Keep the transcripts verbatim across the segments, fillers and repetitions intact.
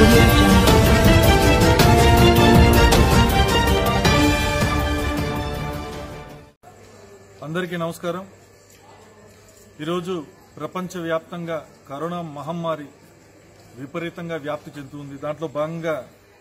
audio jungle. అందరికీ నమస్కారం. ఈరోజు ప్రపంచవ్యాప్తంగా కరోనా మహమ్మారి విపరీతంగా వ్యాప్తి చెందుతుంది. దాంట్లో భాగంగా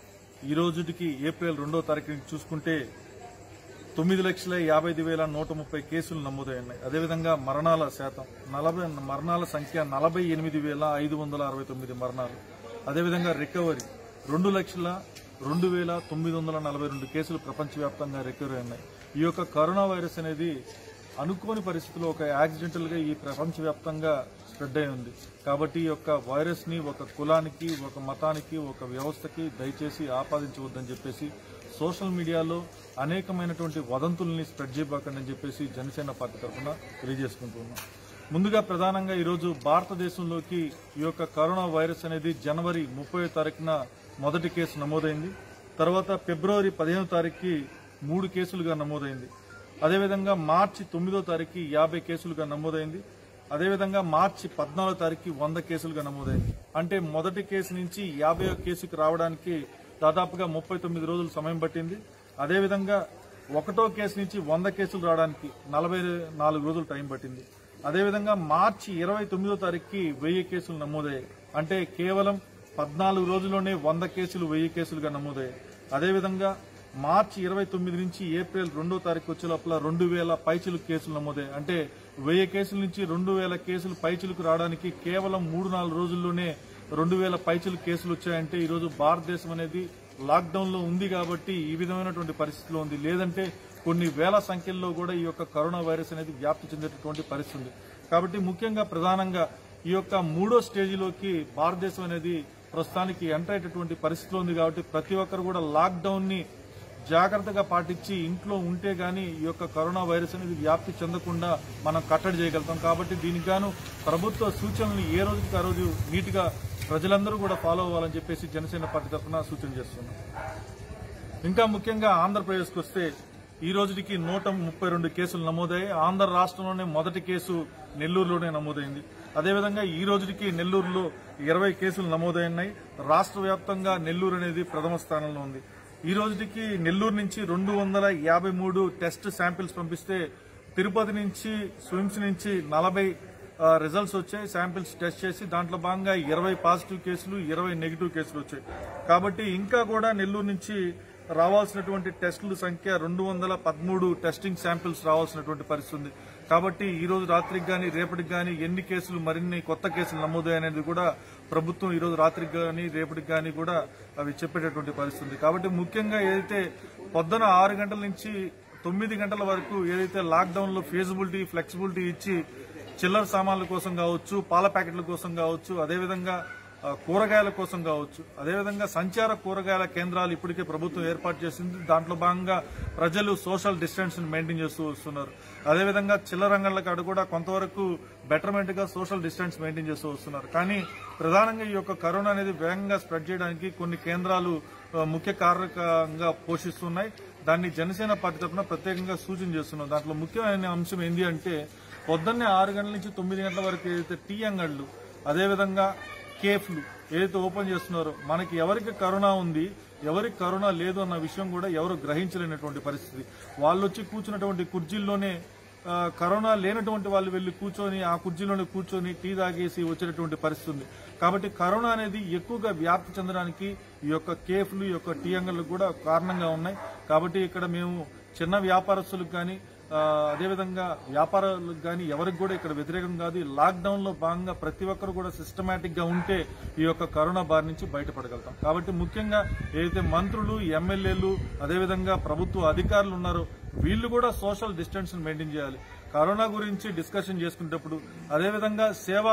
ఈ రోజుకి ఏప్రిల్ రెండో తారీఖుని చూసుకుంటే తొమ్మిది లక్షల యాభై ఐదు వేల నూట ముప్పై కేసులు నమోదయ్యాయి. అదేవిధంగా మరణాల శాతం నలభై మరణాల సంఖ్య నలభై ఎనిమిది వేల ఐదు వందల అరవై తొమ్మిది మరణాలు. అదేవిధంగా రికవరీ రెండు లక్షల రెండు వేల తొమ్మిది వందల నలభై రెండు కేసులు ప్రపంచవ్యాప్తంగా రికవరీ ఉన్నాయి. ఈ యొక్క కరోనా వైరస్ అనేది అనుకోని పరిస్థితుల్లో ఒక యాక్సిడెంటల్ గా ఈ ప్రపంచవ్యాప్తంగా స్ప్రెడ్ అయి ఉంది. కాబట్టి ఈ యొక్క వైరస్ ని ఒక కులానికి, ఒక మతానికి, ఒక వ్యవస్థకి దయచేసి ఆపాదించవద్దని చెప్పేసి సోషల్ మీడియాలో అనేకమైనటువంటి వదంతుల్ని స్ప్రెడ్ చేయబాకండి అని చెప్పేసి జనసేన పార్టీ తరఫున తెలియజేసుకుంటున్నాం. ముందుగా ప్రధానంగా ఈరోజు భారతదేశంలోకి ఈ యొక్క కరోనా వైరస్ అనేది జనవరి ముప్పై తారీఖున మొదటి కేసు నమోదైంది. తర్వాత ఫిబ్రవరి పదిహేను తారీఖుకి మూడు కేసులుగా నమోదైంది. అదేవిధంగా మార్చి తొమ్మిదో తారీఖు యాభై కేసులుగా నమోదైంది. అదేవిధంగా మార్చి పద్నాలుగో తారీఖు వంద కేసులుగా నమోదైంది. అంటే మొదటి కేసు నుంచి యాభై కేసుకి రావడానికి దాదాపుగా ముప్పై తొమ్మిది రోజులు సమయం పట్టింది. అదేవిధంగా ఒకటో కేసు నుంచి వంద కేసులు రావడానికి నలభై నాలుగు రోజులు టైం పట్టింది. అదేవిధంగా మార్చి ఇరవై తొమ్మిదో తారీఖుకి వెయ్యి కేసులు నమోదయ్యాయి. అంటే కేవలం పద్నాలుగు రోజుల్లోనే వంద కేసులు వెయ్యి కేసులుగా నమోదయ్యాయి. అదేవిధంగా మార్చి ఇరవై తొమ్మిది నుంచి ఏప్రిల్ రెండో తారీఖు వచ్చే లోపల రెండు వేల పైచిలుకు కేసులు నమోదయ్యాయి. అంటే వెయ్యి కేసుల నుంచి రెండు వేల కేసులు పైచిలుకు రావడానికి కేవలం మూడు నాలుగు రోజుల్లోనే రెండు వేల పైచిలుకు కేసులు వచ్చాయంటే ఈరోజు భారతదేశం అనేది లాక్డౌన్ లో ఉంది కాబట్టి ఈ విధమైనటువంటి పరిస్థితిలో ఉంది. లేదంటే కొన్ని వేల సంఖ్యల్లో కూడా ఈ యొక్క కరోనా వైరస్ అనేది వ్యాప్తి చెందేటటువంటి పరిస్థితి ఉంది. కాబట్టి ముఖ్యంగా ప్రధానంగా ఈ యొక్క మూడో స్టేజిలోకి భారతదేశం అనేది ప్రస్తుతానికి ఎంటర్ అయ్యేటటువంటి పరిస్థితిలో ఉంది. కాబట్టి ప్రతి ఒక్కరు కూడా లాక్డౌన్ ని జాగ్రత్తగా పాటించి ఇంట్లో ఉంటే గానీ ఈ యొక్క కరోనా వైరస్ అనేది వ్యాప్తి చెందకుండా మనం కట్టడి చేయగలుగుతాం. కాబట్టి దీనికి గాను ప్రభుత్వ సూచనలు ఏ రోజుకి ఆ రోజు నీట్ గా ప్రజలందరూ కూడా ఫాలో అవ్వాలని చెప్పేసి జనసేన పార్టీ తరఫున సూచన చేస్తున్నాం. ఇంకా ముఖ్యంగా ఆంధ్రప్రదేశ్కి వస్తే ఈ రోజుకి నూట ముప్పై రెండు కేసులు నమోదయ్యాయి. ఆంధ్ర రాష్ట్రంలోనే మొదటి కేసు నెల్లూరులోనే నమోదైంది. అదేవిధంగా ఈ రోజుకి నెల్లూరులో ఇరవై కేసులు నమోదైనాయి. రాష్ట్ర వ్యాప్తంగా నెల్లూరు అనేది ప్రథమ స్థానంలో ఉంది. ఈ రోజుకి నెల్లూరు నుంచి రెండు వందల యాభై మూడు టెస్ట్ శాంపిల్స్ పంపిస్తే తిరుపతి నుంచి స్విమ్స్ నుంచి నలభై రిజల్ట్స్ వచ్చాయి. శాంపిల్స్ టెస్ట్ చేసి దాంట్లో భాగంగా ఇరవై పాజిటివ్ కేసులు, ఇరవై నెగిటివ్ కేసులు వచ్చాయి. కాబట్టి ఇంకా కూడా నెల్లూరు నుంచి రావాల్సినటువంటి టెస్టుల సంఖ్య రెండు వందల పదమూడు టెస్టింగ్ శాంపిల్స్ రావాల్సినటువంటి పరిస్థితి ఉంది. కాబట్టి ఈ రోజు రాత్రికి గానీ రేపటికి గానీ ఎన్ని కేసులు, మరిన్ని కొత్త కేసులు నమోదయ్యనేది కూడా ప్రభుత్వం ఈ రోజు రాత్రికి గానీ రేపటికి గానీ కూడా అవి చెప్పేటటువంటి పరిస్థితి ఉంది. కాబట్టి ముఖ్యంగా ఏదైతే పొద్దున ఆరు గంటల నుంచి తొమ్మిది గంటల వరకు ఏదైతే లాక్డౌన్ లో ఫీజిబిలిటీ, ఫ్లెక్సిబిలిటీ ఇచ్చి చిల్లర సామాన్ల కోసం కావచ్చు, పాల ప్యాకెట్ల కోసం కావచ్చు, అదేవిధంగా కూరగాయల కోసం కావచ్చు, అదేవిధంగా సంచార కూరగాయల కేంద్రాలు ఇప్పటికే ప్రభుత్వం ఏర్పాటు చేసింది. దాంట్లో భాగంగా ప్రజలు సోషల్ డిస్టెన్స్ మెయింటైన్ చేస్తూ వస్తున్నారు. అదేవిధంగా చిల్లర రంగాల కాడ కూడా కొంతవరకు బెటర్మెంట్ గా సోషల్ డిస్టెన్స్ మెయింటైన్ చేస్తూ వస్తున్నారు. కానీ ప్రధానంగా ఈ యొక్క కరోనా అనేది వేగంగా స్ప్రెడ్ చేయడానికి కొన్ని కేంద్రాలు ముఖ్య కారకంగా పోషిస్తున్నాయి. దాన్ని జనసేన పార్టీ తరఫున ప్రత్యేకంగా సూచన చేస్తున్నాం. దాంట్లో ముఖ్యమైన అంశం ఏంటి అంటే పొద్దున్నే ఆరు గంటల నుంచి తొమ్మిది గంటల వరకు ఏదైతే టీ అంగళ్ళు, అదేవిధంగా కేఫ్లు ఏదైతే ఓపెన్ చేస్తున్నారో మనకి ఎవరికి కరోనా ఉంది, ఎవరికి కరోనా లేదు అన్న విషయం కూడా ఎవరు గ్రహించలేనటువంటి పరిస్థితి. వాళ్ళు వచ్చి కూర్చున్నటువంటి కుర్చీల్లోనే కరోనా లేనటువంటి వాళ్ళు వెళ్లి కూర్చొని ఆ కుర్చీలోనే కూర్చొని టీ తాగేసి వచ్చేటటువంటి పరిస్థితి ఉంది. కాబట్టి కరోనా అనేది ఎక్కువగా వ్యాప్తి చెందడానికి ఈ యొక్క కేఫ్లు, ఈ యొక్క టీ అంగళ్ళు కూడా కారణంగా ఉన్నాయి. కాబట్టి ఇక్కడ మేము చిన్న వ్యాపారస్తులకు కానీ అదేవిధంగా వ్యాపారాలకు కానీ ఎవరికి కూడా ఇక్కడ వ్యతిరేకం కాదు. లాక్డౌన్ లో భాగంగా ప్రతి ఒక్కరు కూడా సిస్టమేటిక్ గా ఉంటే ఈ యొక్క కరోనా బారి నుంచి బయటపడగలుగుతాం. కాబట్టి ముఖ్యంగా ఏదైతే మంత్రులు, ఎమ్మెల్యేలు, అదేవిధంగా ప్రభుత్వ అధికారులు ఉన్నారో వీళ్లు కూడా సోషల్ డిస్టెన్స్ మెయింటైన్ చేయాలి. కరోనా గురించి డిస్కషన్ చేసుకునేటప్పుడు అదేవిధంగా సేవ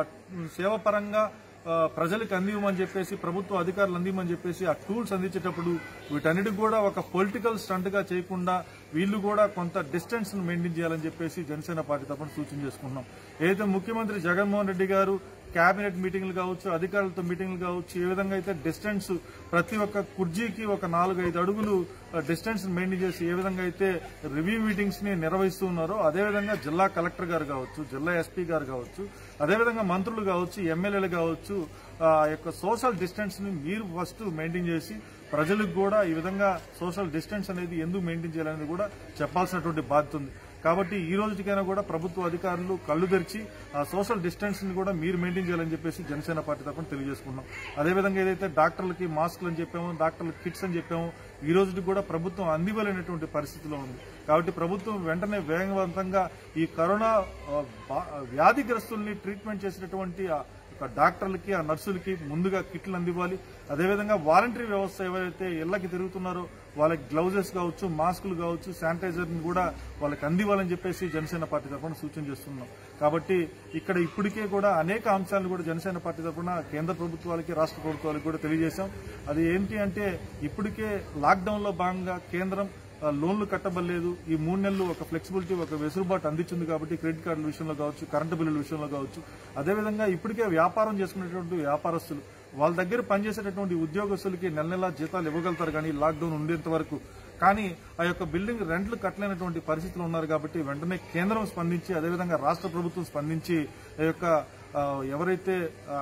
సేవ పరంగా ప్రజలకు అందివ్వమని చెప్పేసి, ప్రభుత్వ అధికారులు అందివ్వమని చెప్పేసి ఆ టూల్స్ అందించేటప్పుడు వీటన్నిటికి కూడా ఒక పొలిటికల్ స్టంట్ గా చేయకుండా వీళ్లు కూడా కొంత డిస్టెన్స్ మెయింటైన్ చేయాలని చెప్పేసి జనసేన పార్టీ తరఫున సూచన చేసుకుంటున్నాం. ఏదైతే ముఖ్యమంత్రి జగన్మోహన్ రెడ్డి గారు కేబినెట్ మీటింగ్లు కావచ్చు, అధికారులతో మీటింగ్లు కావచ్చు, ఏ విధంగా అయితే డిస్టెన్స్ ప్రతి ఒక్క కుర్జీకి ఒక నాలుగు ఐదు అడుగులు డిస్టెన్స్ మెయింటైన్ చేసి ఏ విధంగా అయితే రివ్యూ మీటింగ్స్ ని నిర్వహిస్తూ ఉన్నారో అదేవిధంగా జిల్లా కలెక్టర్ గారు కావచ్చు, జిల్లా ఎస్పీ గారు కావచ్చు, అదేవిధంగా మంత్రులు కావచ్చు, ఎమ్మెల్యేలు కావచ్చు, ఆ యొక్క సోషల్ డిస్టెన్స్ ని మీరు ఫస్ట్ మెయింటైన్ చేసి ప్రజలకు కూడా ఈ విధంగా సోషల్ డిస్టెన్స్ అనేది ఎందుకు మెయింటైన్ చేయాలనేది కూడా చెప్పాల్సినటువంటి బాధ్యత ఉంది. కాబట్టి ఈ రోజుకైనా కూడా ప్రభుత్వ అధికారులు కళ్లు తెరిచి ఆ సోషల్ డిస్టెన్స్ ని కూడా మీరు మెయింటైన్ చేయాలని చెప్పేసి జనసేన పార్టీ తరఫున తెలియజేసుకున్నాం. అదేవిధంగా ఏదైతే డాక్టర్లకి మాస్కులు అని చెప్పామో, డాక్టర్లకి కిట్స్ అని చెప్పామో, ఈ రోజుకి కూడా ప్రభుత్వం అందివ్వలేనటువంటి పరిస్థితిలో ఉంది. కాబట్టి ప్రభుత్వం వెంటనే వేగవంతంగా ఈ కరోనా వ్యాధిగ్రస్తుల్ని ట్రీట్మెంట్ చేసినటువంటి డాక్టర్లకి, ఆ నర్సులకి ముందుగా కిట్లు అందివ్వాలి. అదేవిధంగా వాలంటరీ వ్యవస్థ ఎవరైతే ఇళ్లకి తిరుగుతున్నారో వాళ్ళకి గ్లౌజెస్ కావచ్చు, మాస్కులు కావచ్చు, శానిటైజర్ ని కూడా వాళ్ళకి అందివ్వాలని చెప్పేసి జనసేన పార్టీ తరఫున సూచన చేస్తున్నాం. కాబట్టి ఇక్కడ ఇప్పటికే కూడా అనేక అంశాలను కూడా జనసేన పార్టీ తరఫున కేంద్ర ప్రభుత్వాలకి, రాష్ట్ర ప్రభుత్వాలకి కూడా తెలియజేశాం. అది ఏంటి అంటే ఇప్పటికే లాక్డౌన్ లో భాగంగా కేంద్రం లోన్లు కట్టబడలేదు. ఈ మూడు నెలలు ఒక ఫ్లెక్సిబిలిటీ, ఒక వెసులుబాటు అందించింది. కాబట్టి క్రెడిట్ కార్డుల విషయంలో కావచ్చు, కరెంటు బిల్లుల విషయంలో కావచ్చు, అదేవిధంగా ఇప్పటికే వ్యాపారం చేసుకునేటువంటి వ్యాపారస్తులు వాళ్ళ దగ్గర పనిచేసేటటువంటి ఉద్యోగస్తులకి నెల నెలా జీతాలు ఇవ్వగలుగుతారు కానీ లాక్డౌన్ ఉండేంత వరకు. కానీ ఆ యొక్క బిల్డింగ్ రెంట్లు కట్టలేనటువంటి పరిస్థితులు ఉన్నారు. కాబట్టి వెంటనే కేంద్రం స్పందించి, అదేవిధంగా రాష్ట్ర ప్రభుత్వం స్పందించి ఆ యొక్క ఎవరైతే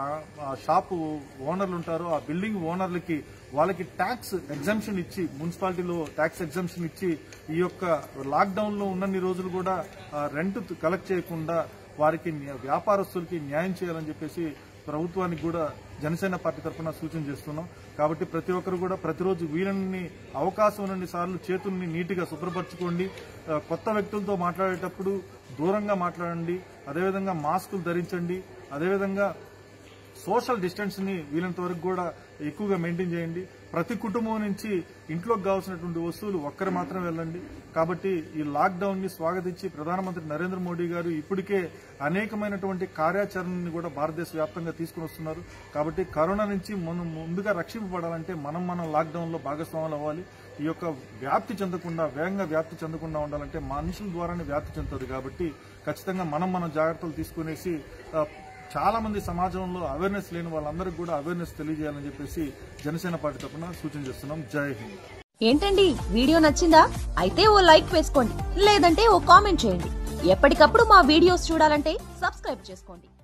షాపు ఓనర్లు ఉంటారో ఆ బిల్డింగ్ ఓనర్లకి వాళ్ళకి ట్యాక్స్ ఎగ్జంప్షన్ ఇచ్చి, మున్సిపాలిటీలో ట్యాక్స్ ఎగ్జంప్షన్ ఇచ్చి ఈ యొక్క లాక్డౌన్ లో ఉన్నన్ని రోజులు కూడా రెంట్ కలెక్ట్ చేయకుండా వారికి వ్యాపారస్తులకి న్యాయం చేయాలని చెప్పేసి ప్రభుత్వానికి కూడా జనసేన పార్టీ తరఫున సూచన చేస్తున్నాం. కాబట్టి ప్రతి ఒక్కరు కూడా ప్రతిరోజు వీలన్ని అవకాశం ఉన్నన్ని సార్లు చేతుల్ని నీటిగా శుభ్రపరచుకోండి. కొత్త వ్యక్తులతో మాట్లాడేటప్పుడు దూరంగా మాట్లాడండి. అదేవిధంగా మాస్కులు ధరించండి. అదేవిధంగా సోషల్ డిస్టెన్స్ ని వీలంత వరకు కూడా ఎక్కువగా మెయింటైన్ చేయండి. ప్రతి కుటుంబం నుంచి ఇంట్లోకి కావాల్సినటువంటి వస్తువులు ఒక్కరు మాత్రమే వెళ్ళండి. కాబట్టి ఈ లాక్డౌన్ ని స్వాగతించి ప్రధానమంత్రి నరేంద్ర మోడీ గారు ఇప్పటికే అనేకమైనటువంటి కార్యాచరణని కూడా భారతదేశ వ్యాప్తంగా తీసుకుని వస్తున్నారు. కాబట్టి కరోనా నుంచి మనం ముందుగా రక్షింపబడాలంటే మనం మనం లాక్డౌన్ లో భాగస్వాములు అవ్వాలి. ఈ యొక్క వ్యాప్తి చెందకుండా, వేగంగా వ్యాప్తి చెందకుండా ఉండాలంటే మనుషుల ద్వారానే వ్యాప్తి చెందుతుంది. కాబట్టి ఖచ్చితంగా మనం మనం జాగ్రత్తలు తీసుకునేసి చాలా మంది సమాజంలో అవేర్నెస్ లేని వాళ్ళందరికీ కూడా అవేర్నెస్ తెలియజేయాలని చెప్పేసి జనసేన పార్టీ తరఫున సూచన చేస్తున్నాం. జై హింద్. ఏంటండి, వీడియో నచ్చిందా? అయితే ఓ లైక్ వేసుకోండి, లేదంటే ఓ కామెంట్ చేయండి. ఎప్పటికప్పుడు మా వీడియోస్ చూడాలంటే సబ్స్క్రైబ్ చేసుకోండి.